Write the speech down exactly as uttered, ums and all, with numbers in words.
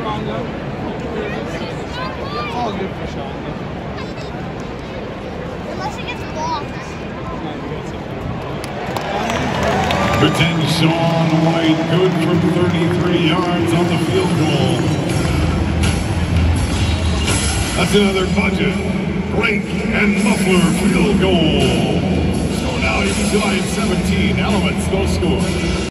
All good for Shonda. Unless it gets blocked. Pretend Sean White, good from thirty-three yards on the field goal. That's another budget, break, and muffler field goal. So now inside seventeen, Elements no score.